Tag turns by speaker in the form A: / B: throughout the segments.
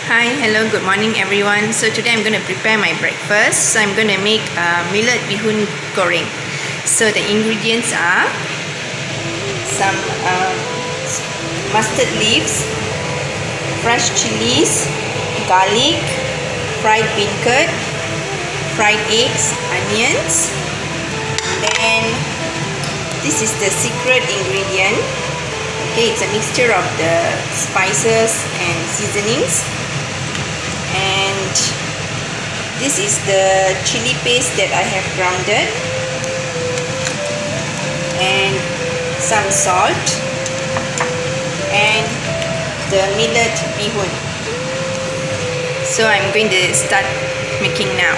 A: Hi, hello, good morning everyone. So today I'm going to prepare my breakfast. So I'm going to make Millet Bihun Goreng. So the ingredients are some mustard leaves, fresh chilies, garlic, fried bean curd, fried eggs, onions. Then this is the secret ingredient. Okay, it's a mixture of the spices and seasonings. And this is the chili paste that I have grounded, and some salt, and the millet bihun. So I'm going to start making now.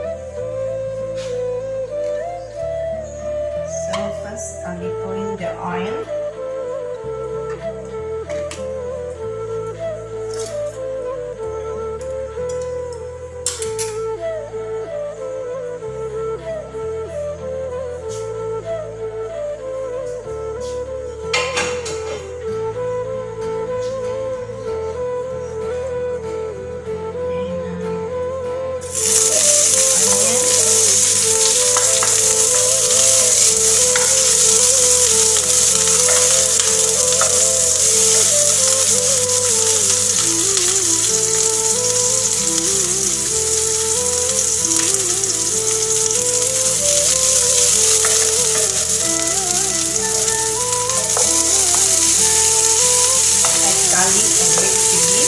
A: So first I'll be pouring the oil. Garlic and red chili.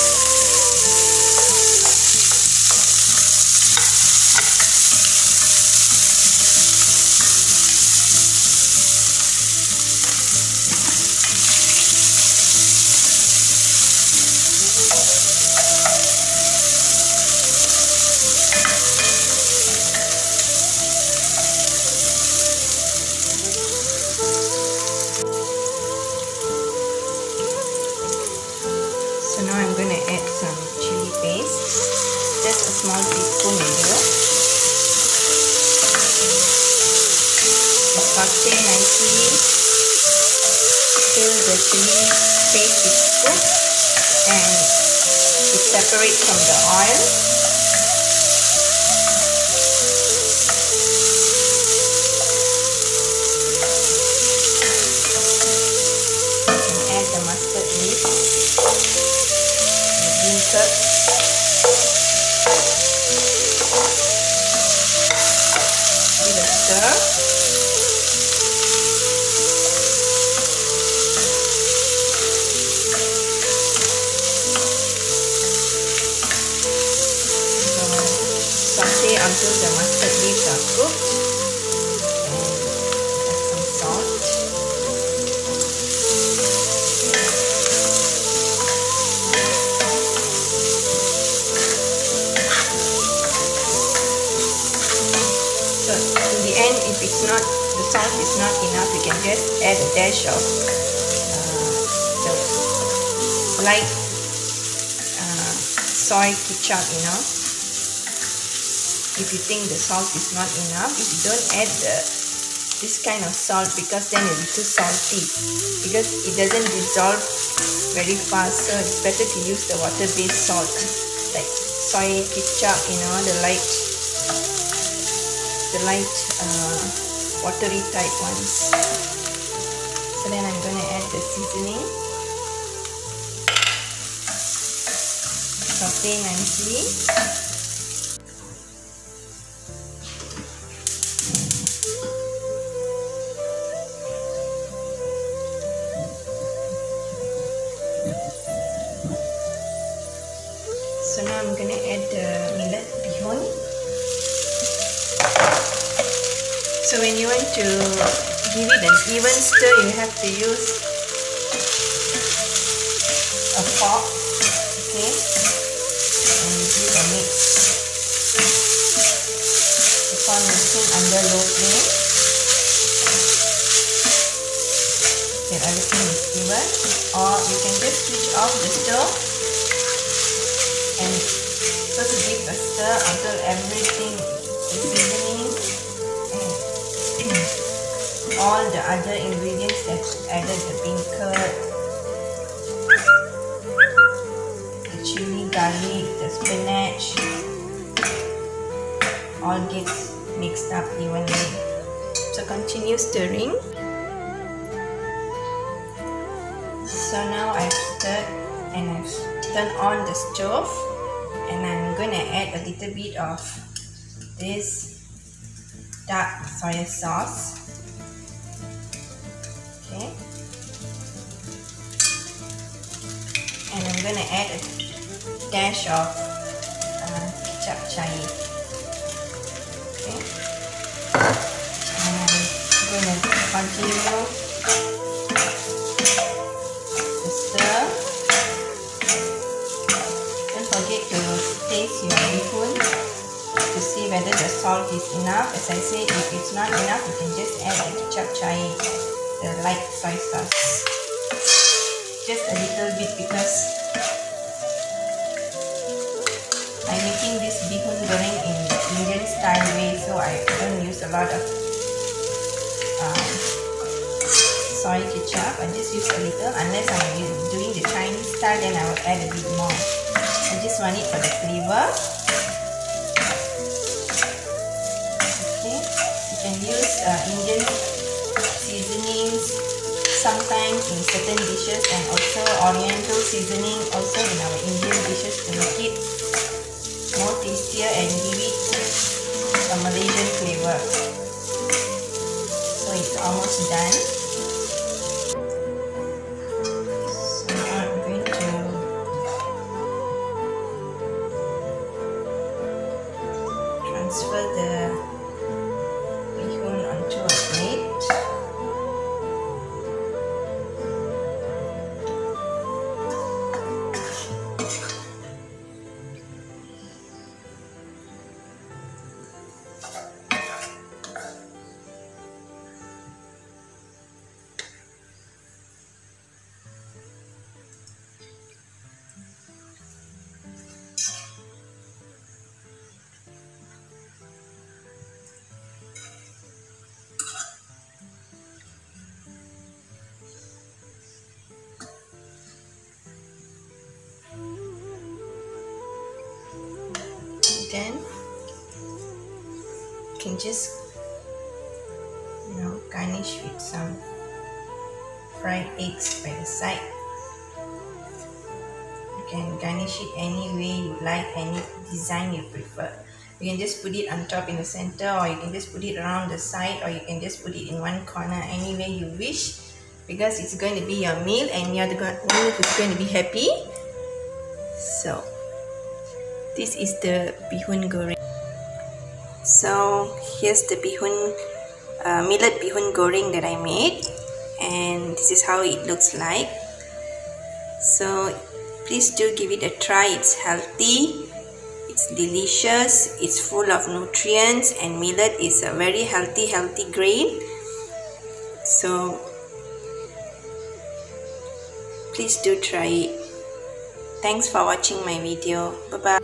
A: So now I'm going to add some chili paste, just a small teaspoon will do. Saute nicely till the chili paste is cooked and it separates from the oil. And add the mustard leaves. Bean curd, give it a stir. So saute until the mustard leaves are cooked, and add some salt. In the end, if it's not, the salt is not enough, you can just add a dash of the light soy ketchup, if you think the salt is not enough. If you don't add this kind of salt, because then it will be too salty, because it doesn't dissolve very fast. So it's better to use the water-based salt like soy ketchup, the light watery type ones. So then I'm going to add the seasoning. Saute nicely. So now I'm going to add the millet bihun. So when you want to give it an even stir, you have to use a fork, okay, and give a mix. Keep on mixing under low flame till everything is even, or you can just switch off the stove and first give a stir until everything is seasoning and all the other ingredients that added, the bean curd, the chili garlic, the spinach, all gets mixed up evenly. So continue stirring. So now I've stirred and I've turned on the stove, and I'm gonna add a little bit of this dark soy sauce. Okay. And I'm gonna add a dash of kicap chai. Okay. And I'm gonna continue to stir. Don't forget to taste your bihun to see whether the salt is enough. As I said, if it's not enough, you can just add the kicap chai, the light soy sauce. Just a little bit, because I'm making this bihun goreng in the Indian style way, so I don't use a lot of soy ketchup. I just use a little. Unless I'm doing the Chinese style, then I will add a bit more. I just want it for the flavor. Okay, you can use Indian seasonings sometimes in certain dishes, and also oriental seasoning also in our Indian dishes to make it more tastier and give it a Malaysian flavor. So it's almost done. So now I'm going to transfer the bihun onto a plate. Then you can just garnish with some fried eggs by the side. You can garnish it any way you like, any design you prefer. You can just put it on top in the center, or you can just put it around the side, or you can just put it in one corner, any way you wish, because it's going to be your meal and you're the one who's going to be happy. So this is the bihun goreng. So here's the bihun, millet bihun goreng that I made, and this is how it looks like. So please do give it a try. It's healthy, it's delicious, it's full of nutrients, and millet is a very healthy grain. So please do try it. Thanks for watching my video. Bye bye.